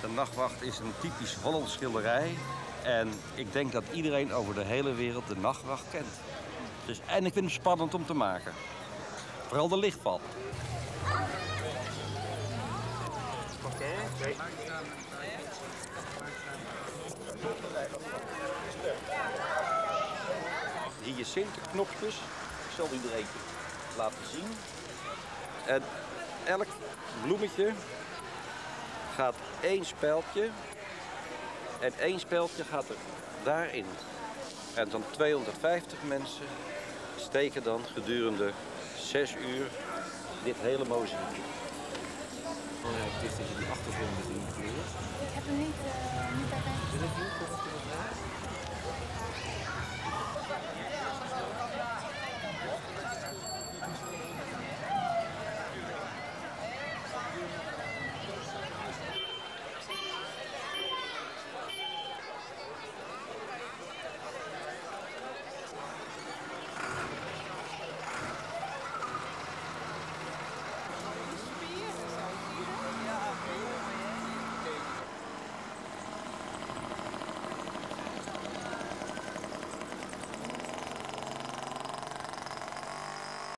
De Nachtwacht is een typisch Hollands schilderij. En ik denk dat iedereen over de hele wereld de Nachtwacht kent. Dus, en ik vind hem spannend om te maken. Vooral de lichtval. Hyacinthenknopjes. Ik zal u er eentje laten zien. En elk bloemetje gaat één speldje. En één speldje gaat er daarin. En dan 250 mensen steken dan gedurende 6 uur dit hele mozaïek. Belangrijk is dat je die achtergronden erin kleurt. Ik heb hem niet bij mij. Wil ik niet? Kom op de vraag.